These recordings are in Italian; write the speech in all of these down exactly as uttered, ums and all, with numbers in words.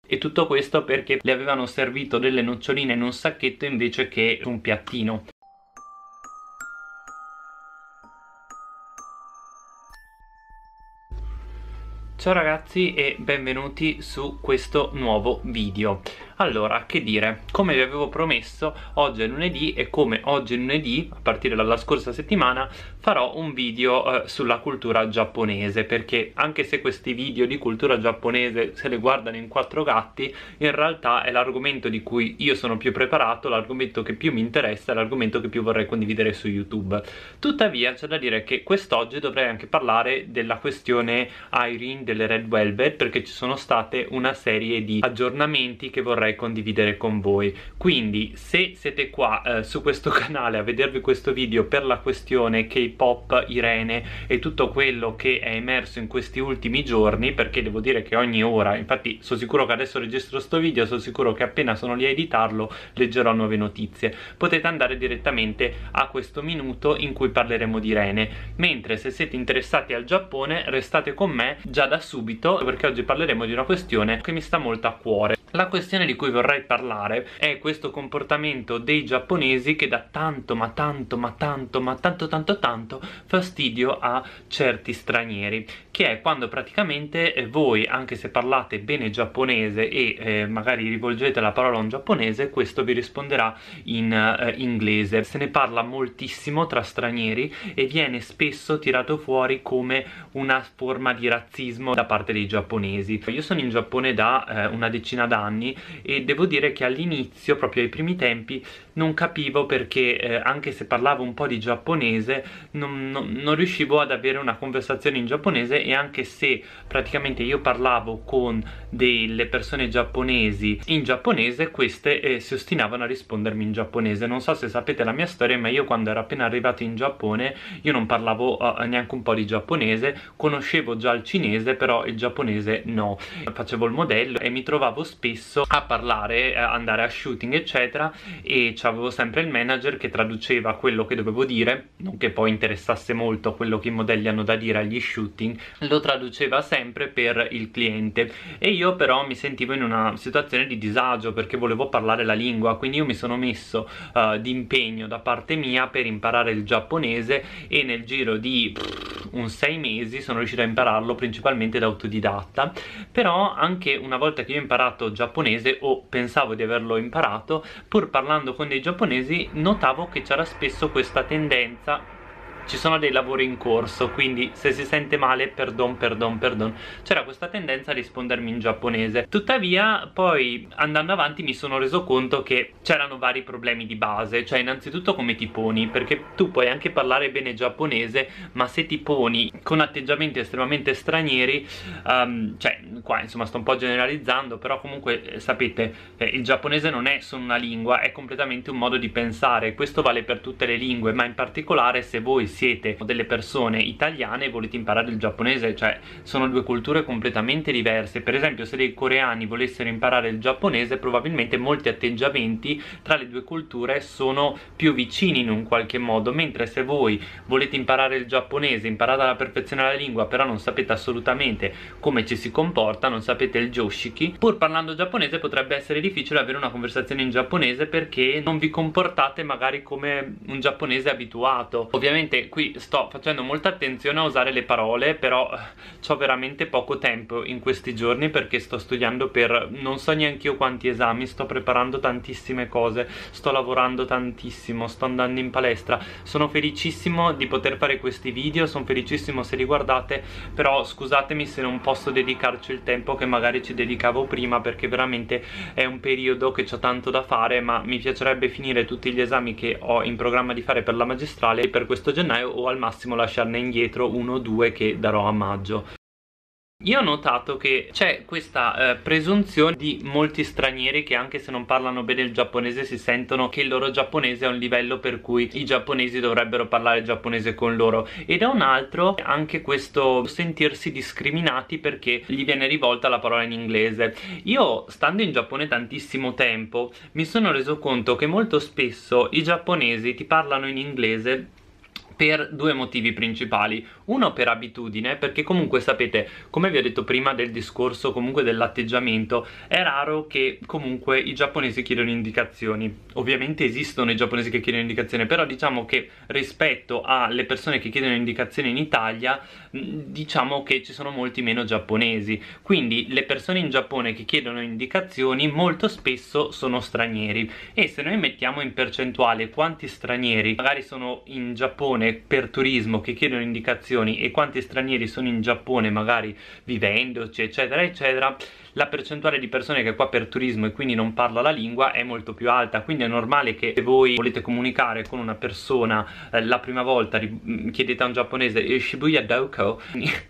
E tutto questo perché le avevano servito delle noccioline in un sacchetto invece che un piattino. Ciao ragazzi e benvenuti su questo nuovo video. Allora, che dire, come vi avevo promesso, oggi è lunedì e come oggi è lunedì, a partire dalla scorsa settimana, farò un video eh, sulla cultura giapponese, perché anche se questi video di cultura giapponese se le guardano in quattro gatti, in realtà è l'argomento di cui io sono più preparato, l'argomento che più mi interessa, l'argomento che più vorrei condividere su YouTube. Tuttavia c'è da dire che quest'oggi dovrei anche parlare della questione Irene delle Red Velvet, perché ci sono state una serie di aggiornamenti che vorrei condividere con voi. Quindi se siete qua eh, su questo canale a vedervi questo video per la questione K-pop, Irene e tutto quello che è emerso in questi ultimi giorni, perché devo dire che ogni ora, infatti sono sicuro che adesso registro sto video, sono sicuro che appena sono lì a editarlo leggerò nuove notizie, potete andare direttamente a questo minuto in cui parleremo di Irene. Mentre se siete interessati al Giappone restate con me già da subito, perché oggi parleremo di una questione che mi sta molto a cuore. La questione di cui vorrei parlare è questo comportamento dei giapponesi che dà tanto ma tanto ma tanto ma tanto tanto tanto fastidio a certi stranieri, che è quando praticamente eh, voi, anche se parlate bene giapponese e eh, magari rivolgete la parola a un giapponese, questo vi risponderà in eh, inglese. Se ne parla moltissimo tra stranieri e viene spesso tirato fuori come una forma di razzismo da parte dei giapponesi. Io sono in Giappone da eh, una decina d'anni e devo dire che all'inizio, proprio ai primi tempi, non capivo perché eh, anche se parlavo un po' di giapponese non, non, non riuscivo ad avere una conversazione in giapponese, e anche se praticamente io parlavo con delle persone giapponesi in giapponese, queste eh, si ostinavano a rispondermi in giapponese. Non so se sapete la mia storia, ma io quando ero appena arrivato in Giappone io non parlavo uh, neanche un po' di giapponese, conoscevo già il cinese però il giapponese no. Facevo il modello e mi trovavo spesso a parlare, a andare a shooting eccetera, e avevo sempre il manager che traduceva quello che dovevo dire, non che poi interessasse molto quello che i modelli hanno da dire agli shooting, lo traduceva sempre per il cliente, e io però mi sentivo in una situazione di disagio perché volevo parlare la lingua. Quindi io mi sono messo uh, di impegno da parte mia per imparare il giapponese, e nel giro di pff, un sei mesi sono riuscito a impararlo principalmente da autodidatta. Però anche una volta che io ho imparato giapponese, o pensavo di averlo imparato, pur parlando con dei giapponesi notavo che c'era spesso questa tendenza. Ci sono dei lavori in corso, quindi se si sente male, perdon, perdon, perdon. C'era questa tendenza a rispondermi in giapponese. Tuttavia, poi, andando avanti, mi sono reso conto che c'erano vari problemi di base. Cioè, innanzitutto come ti poni, perché tu puoi anche parlare bene giapponese, ma se ti poni con atteggiamenti estremamente stranieri, um, cioè, qua insomma sto un po' generalizzando, però comunque eh, sapete, eh, il giapponese non è solo una lingua, è completamente un modo di pensare. Questo vale per tutte le lingue, ma in particolare se voi siete delle persone italiane e volete imparare il giapponese, cioè sono due culture completamente diverse. Per esempio, se dei coreani volessero imparare il giapponese, probabilmente molti atteggiamenti tra le due culture sono più vicini in un qualche modo, mentre se voi volete imparare il giapponese, imparate alla perfezione la lingua, però non sapete assolutamente come ci si comporta, non sapete il joshiki, pur parlando giapponese potrebbe essere difficile avere una conversazione in giapponese perché non vi comportate magari come un giapponese abituato. Ovviamente qui sto facendo molta attenzione a usare le parole, però ho veramente poco tempo in questi giorni perché sto studiando per non so neanche io quanti esami, sto preparando tantissime cose, sto lavorando tantissimo, sto andando in palestra. Sono felicissimo di poter fare questi video, sono felicissimo se li guardate, però scusatemi se non posso dedicarci il tempo che magari ci dedicavo prima, perché veramente è un periodo che ho tanto da fare, ma mi piacerebbe finire tutti gli esami che ho in programma di fare per la magistrale per questo gennaio, o al massimo lasciarne indietro uno o due che darò a maggio. Io ho notato che c'è questa eh, presunzione di molti stranieri che, anche se non parlano bene il giapponese, si sentono che il loro giapponese è a un livello per cui i giapponesi dovrebbero parlare giapponese con loro, e da un altro anche questo sentirsi discriminati perché gli viene rivolta la parola in inglese. Io, stando in Giappone tantissimo tempo, mi sono reso conto che molto spesso i giapponesi ti parlano in inglese per due motivi principali. Uno per abitudine, perché comunque sapete, come vi ho detto prima del discorso comunque dell'atteggiamento, è raro che comunque i giapponesi chiedano indicazioni. Ovviamente esistono i giapponesi che chiedono indicazioni, però diciamo che rispetto alle persone che chiedono indicazioni in Italia, diciamo che ci sono molti meno giapponesi. Quindi le persone in Giappone che chiedono indicazioni molto spesso sono stranieri, e se noi mettiamo in percentuale quanti stranieri magari sono in Giappone per turismo che chiedono indicazioni e quanti stranieri sono in Giappone magari vivendoci eccetera eccetera, la percentuale di persone che è qua per turismo e quindi non parla la lingua è molto più alta. Quindi è normale che se voi volete comunicare con una persona eh, la prima volta chiedete a un giapponese Shibuya Doko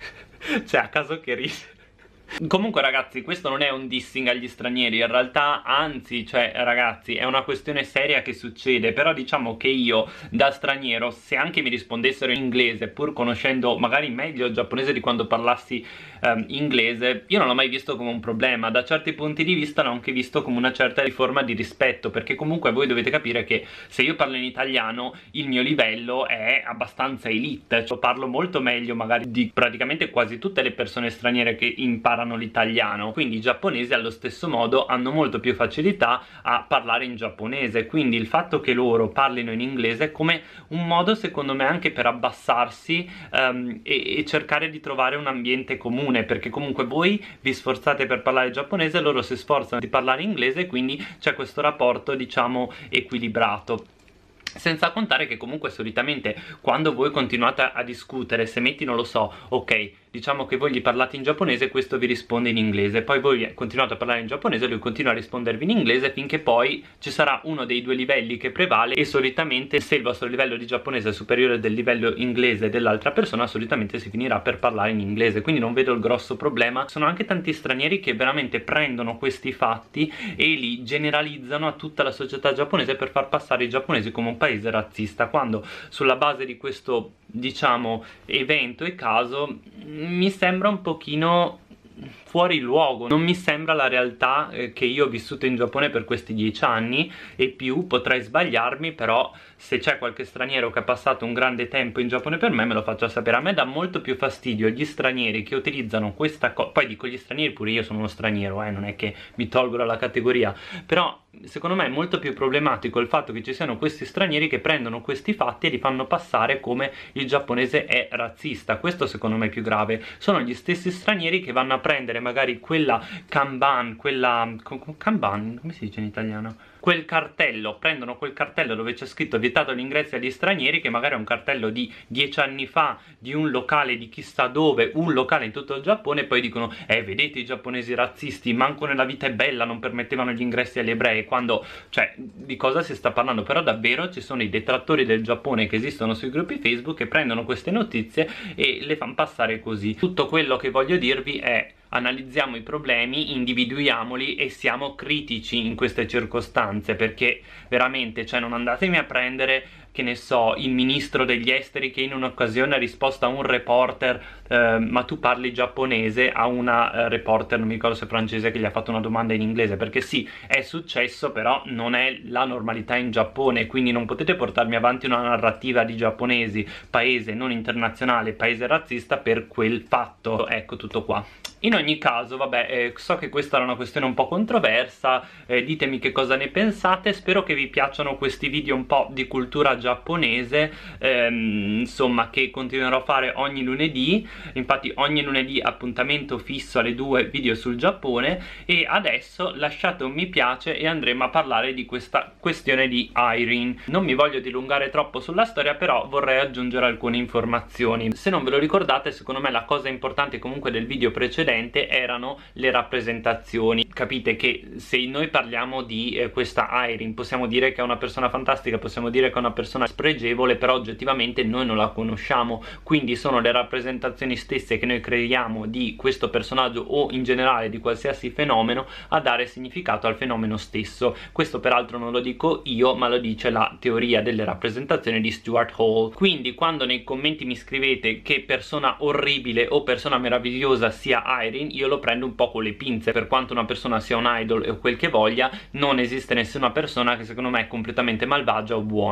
cioè a caso che ride. Comunque ragazzi, questo non è un dissing agli stranieri, in realtà anzi, cioè ragazzi, è una questione seria che succede. Però diciamo che io da straniero, se anche mi rispondessero in inglese, pur conoscendo magari meglio il giapponese di quando parlassi ehm, inglese, io non l'ho mai visto come un problema. Da certi punti di vista l'ho anche visto come una certa forma di rispetto, perché comunque voi dovete capire che se io parlo in italiano il mio livello è abbastanza elite, cioè parlo molto meglio magari di praticamente quasi tutte le persone straniere che imparano l'italiano. Quindi i giapponesi allo stesso modo hanno molto più facilità a parlare in giapponese, quindi il fatto che loro parlino in inglese è come un modo secondo me anche per abbassarsi um, e, e cercare di trovare un ambiente comune, perché comunque voi vi sforzate per parlare giapponese, loro si sforzano di parlare inglese, quindi c'è questo rapporto diciamo equilibrato. Senza contare che comunque solitamente quando voi continuate a discutere, se metti non lo so, ok, diciamo che voi gli parlate in giapponese, questo vi risponde in inglese, poi voi continuate a parlare in giapponese, lui continua a rispondervi in inglese, finché poi ci sarà uno dei due livelli che prevale, e solitamente se il vostro livello di giapponese è superiore del livello inglese dell'altra persona, solitamente si finirà per parlare in inglese. Quindi non vedo il grosso problema. Sono anche tanti stranieri che veramente prendono questi fatti e li generalizzano a tutta la società giapponese per far passare i giapponesi come un paese razzista, quando sulla base di questo diciamo evento e caso mi sembra un pochino fuori luogo, non mi sembra la realtà eh, che io ho vissuto in Giappone per questi dieci anni e più. Potrei sbagliarmi, però se c'è qualche straniero che ha passato un grande tempo in Giappone per me, me lo faccia sapere. A me dà molto più fastidio gli stranieri che utilizzano questa cosa, poi dico gli stranieri, pure io sono uno straniero, eh, non è che mi tolgo dalla categoria, però secondo me è molto più problematico il fatto che ci siano questi stranieri che prendono questi fatti e li fanno passare come il giapponese è razzista. Questo secondo me è più grave. Sono gli stessi stranieri che vanno a prendere magari quella kanban, quella kanban, come si dice in italiano? Quel cartello, prendono quel cartello dove c'è scritto vietato l'ingresso agli stranieri, che magari è un cartello di dieci anni fa di un locale di chissà dove, un locale in tutto il Giappone, e poi dicono eh vedete i giapponesi razzisti, manco nella vita è bella non permettevano gli ingressi agli ebrei, quando, cioè, di cosa si sta parlando? Però davvero ci sono i detrattori del Giappone che esistono sui gruppi Facebook che prendono queste notizie e le fanno passare così. Tutto quello che voglio dirvi è: analizziamo i problemi, individuiamoli e siamo critici in queste circostanze, perché veramente, cioè, non andatemi a prendere, che ne so, il ministro degli esteri che in un'occasione ha risposto a un reporter eh, ma tu parli giapponese, a una eh, reporter, non mi ricordo se francese, che gli ha fatto una domanda in inglese, perché sì, è successo, però non è la normalità in Giappone, quindi non potete portarmi avanti una narrativa di giapponesi, paese non internazionale, paese razzista per quel fatto. Ecco, tutto qua. In ogni caso, vabbè, eh, so che questa era una questione un po' controversa, eh, ditemi che cosa ne pensate. Spero che vi piacciono questi video un po' di cultura giapponese, ehm, insomma, che continuerò a fare ogni lunedì. Infatti ogni lunedì appuntamento fisso alle due, video sul Giappone. E adesso lasciate un mi piace e andremo a parlare di questa questione di Irene. Non mi voglio dilungare troppo sulla storia, però vorrei aggiungere alcune informazioni. Se non ve lo ricordate, secondo me la cosa importante comunque del video precedente erano le rappresentazioni. Capite che se noi parliamo di eh, questa Irene, possiamo dire che è una persona fantastica, possiamo dire che è una persona spregevole, però oggettivamente noi non la conosciamo, quindi sono le rappresentazioni stesse che noi creiamo di questo personaggio o in generale di qualsiasi fenomeno a dare significato al fenomeno stesso. Questo peraltro non lo dico io, ma lo dice la teoria delle rappresentazioni di Stuart Hall. Quindi quando nei commenti mi scrivete che persona orribile o persona meravigliosa sia Irene, io lo prendo un po' con le pinze. Per quanto una persona sia un idol o quel che voglia, non esiste nessuna persona che secondo me è completamente malvagia o buona.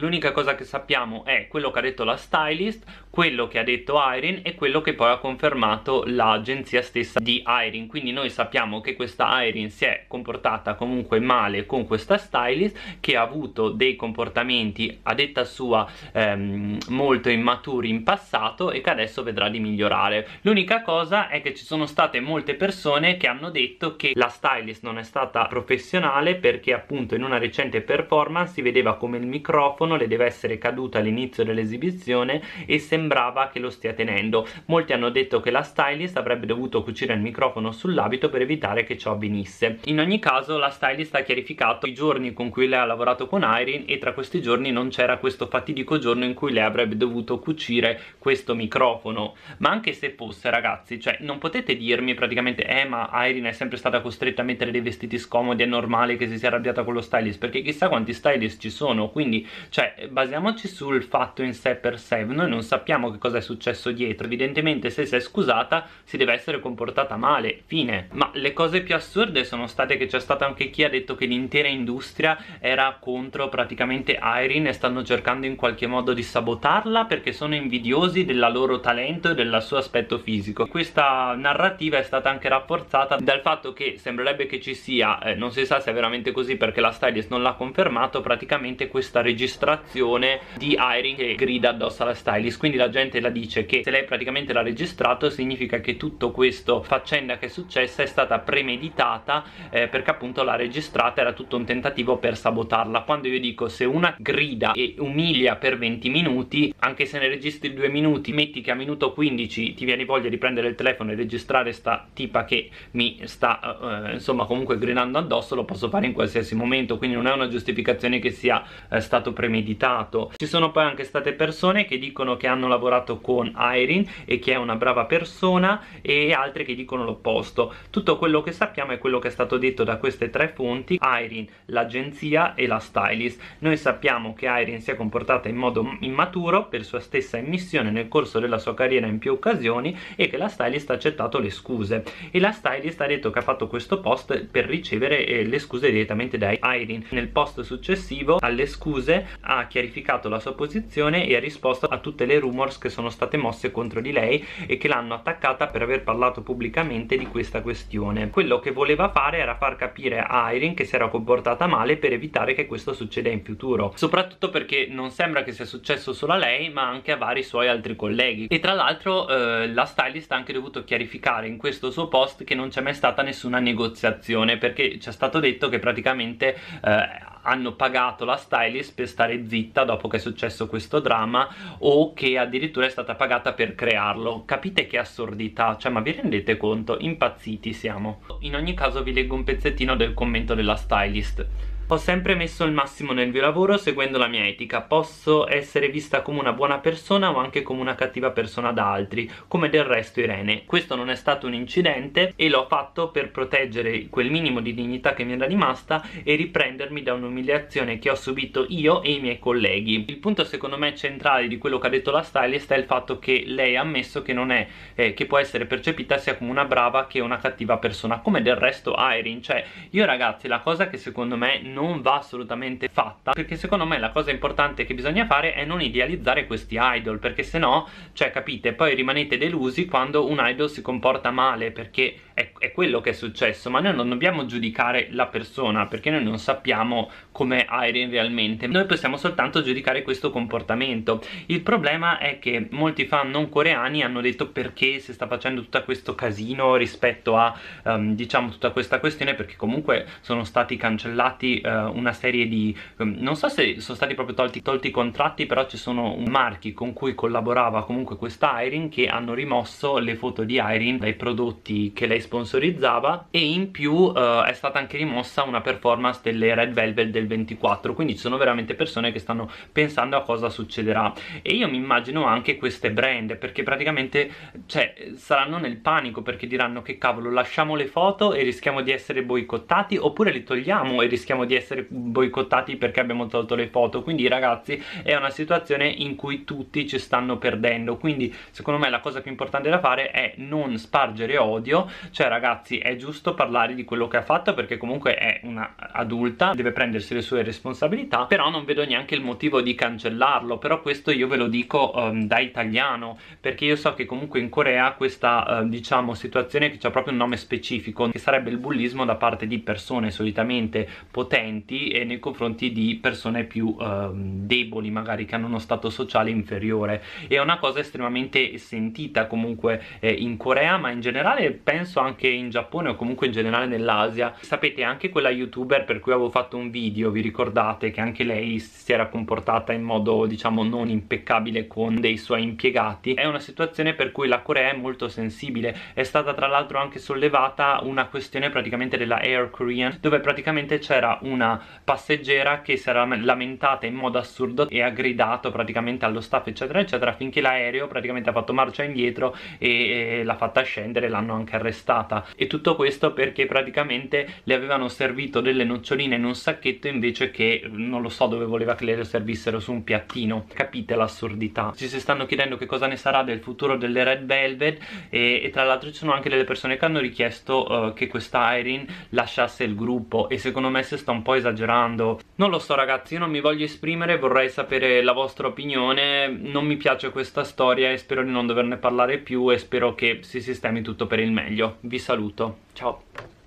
l'unica cosa che sappiamo è quello che ha detto la stylist, quello che ha detto Irene e quello che poi ha confermato l'agenzia stessa di Irene. Quindi noi sappiamo che questa Irene si è comportata comunque male con questa stylist, che ha avuto dei comportamenti a detta sua ehm, molto immaturi in passato e che adesso vedrà di migliorare. L'unica cosa è che ci sono state molte persone che hanno detto che la stylist non è stata professionale, perché appunto in una recente performance si vedeva come il microfono le deve essere caduto all'inizio dell'esibizione e sembrava che lo stia tenendo. Molti hanno detto che la stylist avrebbe dovuto cucire il microfono sull'abito per evitare che ciò avvenisse. In ogni caso la stylist ha chiarificato i giorni con cui lei ha lavorato con Irene e tra questi giorni non c'era questo fatidico giorno in cui lei avrebbe dovuto cucire questo microfono. Ma anche se fosse, ragazzi, cioè non potete dirmi praticamente eh ma Irene è sempre stata costretta a mettere dei vestiti scomodi, è normale che si sia arrabbiata con lo stylist, perché chissà quanti stylist ci sono. Quindi cioè basiamoci sul fatto in sé per sé, noi non sappiamo che cosa è successo dietro. Evidentemente se si è scusata si deve essere comportata male, fine. Ma le cose più assurde sono state che c'è stato anche chi ha detto che l'intera industria era contro praticamente Irene e stanno cercando in qualche modo di sabotarla perché sono invidiosi del loro talento e del suo aspetto fisico. Questa narrativa è stata anche rafforzata dal fatto che sembrerebbe che ci sia, eh, non si sa se è veramente così perché la stylist non l'ha confermato, praticamente questa registrazione di Irene che grida addosso alla stylist. Quindi la gente la dice che se lei praticamente l'ha registrato significa che tutto questo faccenda che è successa è stata premeditata, eh, perché appunto l'ha registrata, era tutto un tentativo per sabotarla. Quando io dico se una grida e umilia per venti minuti, anche se ne registri due minuti, metti che a minuto quindici ti viene voglia di prendere il telefono e registrare sta tipa che mi sta eh, insomma comunque gridando addosso, lo posso fare in qualsiasi momento, quindi non è una giustificazione che sia eh, stato premeditato. Ci sono poi anche state persone che dicono che hanno lavorato con Irene e che è una brava persona, e altre che dicono l'opposto. Tutto quello che sappiamo è quello che è stato detto da queste tre fonti: Irene, l'agenzia e la stylist. Noi sappiamo che Irene si è comportata in modo immaturo per sua stessa ammissione nel corso della sua carriera in più occasioni, e che la stylist ha accettato le scuse, e la stylist ha detto che ha fatto questo post per ricevere eh, le scuse direttamente da Irene. Nel post successivo alle scuse ha chiarificato la sua posizione e ha risposto a tutte le rumors che sono state mosse contro di lei e che l'hanno attaccata per aver parlato pubblicamente di questa questione. Quello che voleva fare era far capire a Irene che si era comportata male per evitare che questo succeda in futuro, soprattutto perché non sembra che sia successo solo a lei ma anche a vari suoi altri colleghi. E tra l'altro eh, la stylist ha anche dovuto chiarificare in questo suo post che non c'è mai stata nessuna negoziazione, perché ci è stato detto che praticamente eh, hanno pagato la stylist per stare zitta dopo che è successo questo dramma, o che addirittura è stata pagata per crearlo. Capite che assurdità? Cioè, ma vi rendete conto? Impazziti siamo. In ogni caso vi leggo un pezzettino del commento della stylist. Ho sempre messo il massimo nel mio lavoro seguendo la mia etica. Posso essere vista come una buona persona o anche come una cattiva persona da altri, come del resto Irene. Questo non è stato un incidente e l'ho fatto per proteggere quel minimo di dignità che mi era rimasta e riprendermi da un'umiliazione che ho subito io e i miei colleghi. Il punto secondo me centrale di quello che ha detto la stylist è il fatto che lei ha ammesso che non è eh, che può essere percepita sia come una brava che una cattiva persona, come del resto Irene. Cioè io ragazzi, la cosa che secondo me non non va assolutamente fatta, perché secondo me la cosa importante che bisogna fare è non idealizzare questi idol, perché se no, cioè capite, poi rimanete delusi quando un idol si comporta male, perché è, è quello che è successo. Ma noi non dobbiamo giudicare la persona, perché noi non sappiamo come Irene realmente, noi possiamo soltanto giudicare questo comportamento. Il problema è che molti fan non coreani hanno detto perché si sta facendo tutto questo casino rispetto a um, diciamo tutta questa questione, perché comunque sono stati cancellati uh, una serie di um, non so se sono stati proprio tolti, tolti i contratti, però ci sono marchi con cui collaborava comunque questa Irene che hanno rimosso le foto di Irene dai prodotti che lei sponsorizzava, e in più uh, è stata anche rimossa una performance delle Red Velvet del ventiquattro. Quindi ci sono veramente persone che stanno pensando a cosa succederà, e io mi immagino anche queste brand, perché praticamente cioè saranno nel panico, perché diranno che cavolo, lasciamo le foto e rischiamo di essere boicottati, oppure li togliamo e rischiamo di essere boicottati perché abbiamo tolto le foto. Quindi ragazzi, è una situazione in cui tutti ci stanno perdendo. Quindi secondo me la cosa più importante da fare è non spargere odio, Cioè ragazzi, è giusto parlare di quello che ha fatto, perché comunque è una adulta, deve prendersi le sue responsabilità, però non vedo neanche il motivo di cancellarlo. Però questo io ve lo dico um, da italiano, perché io so che comunque in Corea questa uh, diciamo situazione che c'ha proprio un nome specifico, che sarebbe il bullismo da parte di persone solitamente potenti e nei confronti di persone più uh, deboli, magari che hanno uno stato sociale inferiore. È una cosa estremamente sentita comunque eh, in Corea, ma in generale penso anche in Giappone o comunque in generale nell'Asia. Sapete, anche quella youtuber per cui avevo fatto un video, vi ricordate, che anche lei si era comportata in modo diciamo non impeccabile con dei suoi impiegati? È una situazione per cui la Corea è molto sensibile. È stata tra l'altro anche sollevata una questione praticamente della Air Korean, dove praticamente c'era una passeggera che si era lamentata in modo assurdo e ha gridato praticamente allo staff eccetera eccetera, finché l'aereo praticamente ha fatto marcia indietro e, e l'ha fatta scendere, l'hanno anche arrestata. E tutto questo perché praticamente le avevano servito delle noccioline in un sacchetto invece che, non lo so, dove voleva che le servissero su un piattino. Capite l'assurdità? Ci si stanno chiedendo che cosa ne sarà del futuro delle Red Velvet e, e tra l'altro ci sono anche delle persone che hanno richiesto uh, che questa Irene lasciasse il gruppo, e secondo me si sta un po' esagerando. Non lo so ragazzi, io non mi voglio esprimere, vorrei sapere la vostra opinione. Non mi piace questa storia e spero di non doverne parlare più, e spero che si sistemi tutto per il meglio. Vi saluto, ciao.